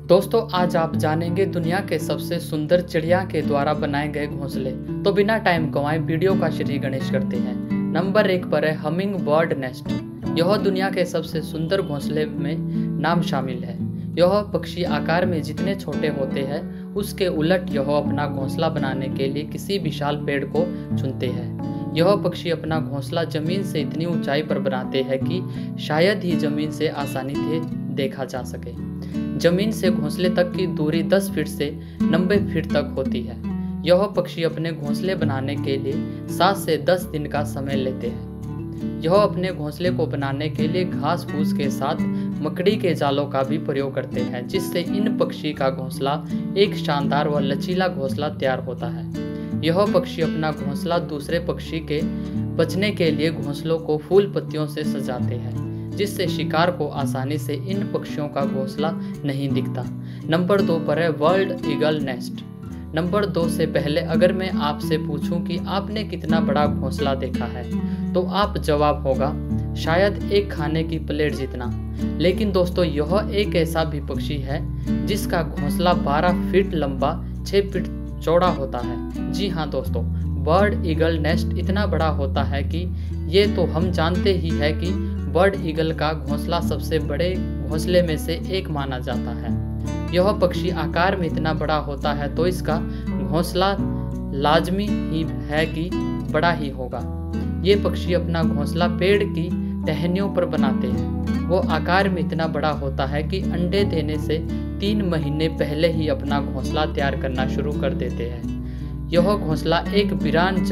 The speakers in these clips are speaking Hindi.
दोस्तों आज आप जानेंगे दुनिया के सबसे सुंदर चिड़िया के द्वारा बनाए गए घोंसले। तो बिना टाइम गंवाए वीडियो का श्री गणेश करते हैं। नंबर 1 पर है हमिंग बर्ड नेस्ट। यह दुनिया के सबसे सुंदर घोंसले में नाम शामिल है। यह पक्षी आकार में जितने छोटे होते हैं उसके उलट यह अपना घोंसला बनाने के लिए किसी विशाल पेड़ को चुनते हैं। यह पक्षी अपना घोंसला जमीन से इतनी ऊंचाई पर बनाते हैं कि शायद ही जमीन से आसानी से देखा जा सके। जमीन से घोंसले तक की दूरी 10 फीट से 90 फीट तक होती है। यह पक्षी अपने घोंसले बनाने के लिए 7 से 10 दिन का समय लेते हैं। यह अपने घोंसले को बनाने के लिए घास फूस के साथ मकड़ी के जालों का भी प्रयोग करते हैं, जिससे इन पक्षी का घोंसला एक शानदार व लचीला घोंसला तैयार होता है। यह पक्षी अपना घोंसला दूसरे पक्षी के बचने के लिए घोंसलों को फूल पत्तियों से सजाते हैं, जिससे शिकार को आसानी से इन पक्षियों का घोंसला नहीं दिखता। नंबर 2 पर है वर्ल्ड ईगल नेस्ट। नंबर 2 से पहले अगर मैं आपसे पूछूं कि आपने कितना बड़ा घोंसला देखा है तो आप जवाब होगा शायद एक खाने की प्लेट जितना। लेकिन दोस्तों यह एक ऐसा भी पक्षी है जिसका घोंसला 12 फीट लंबा 6 फीट चौड़ा होता है। जी हाँ दोस्तों, बर्ड ईगल नेस्ट इतना बड़ा होता है कि ये तो हम जानते ही है कि बर्ड ईगल का घोंसला सबसे बड़े घोंसले में से एक माना जाता है। यह पक्षी आकार में इतना बड़ा होता है तो इसका घोंसला लाजमी ही है कि बड़ा ही होगा। ये पक्षी अपना घोंसला पेड़ की टहनियों पर बनाते हैं। वो आकार में इतना बड़ा होता है कि अंडे देने से 3 महीने पहले ही अपना घोंसला तैयार करना शुरू कर देते हैं। यह घोंसला एक वीरान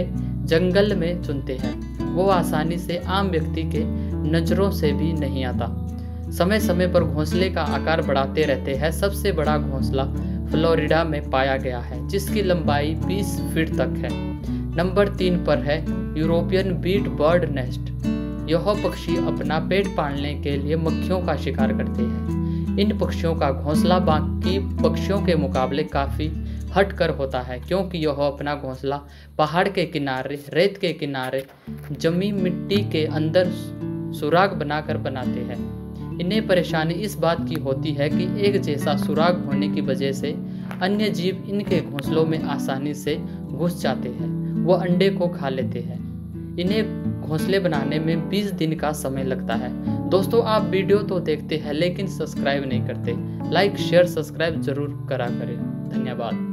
जंगल में चुनते हैं। वो आसानी से आम व्यक्ति के नजरों से भी नहीं आता। समय समय पर घोंसले का आकार बढ़ाते रहते हैं। सबसे बड़ा घोंसला फ्लोरिडा में पाया गया है, जिसकी लंबाई 20 फीट तक है। नंबर 3 पर है यूरोपियन बीट बर्ड नेस्ट। यह पक्षी अपना पेट पालने के लिए मक्खियों का शिकार करते हैं। इन पक्षियों का घोंसला बाकी पक्षियों के मुकाबले काफी हटकर होता है, क्योंकि यह अपना घोंसला पहाड़ के किनारे, रेत के किनारे, जमी मिट्टी के अंदर सुराग बनाकर बनाते हैं। इन्हें परेशानी इस बात की होती है कि एक जैसा सुराग होने की वजह से अन्य जीव इनके घोंसलों में आसानी से घुस जाते हैं। वो अंडे को खा लेते हैं। इन्हें घोंसले बनाने में 20 दिन का समय लगता है। दोस्तों आप वीडियो तो देखते हैं लेकिन सब्सक्राइब नहीं करते। लाइक शेयर सब्सक्राइब जरूर करा करें। धन्यवाद।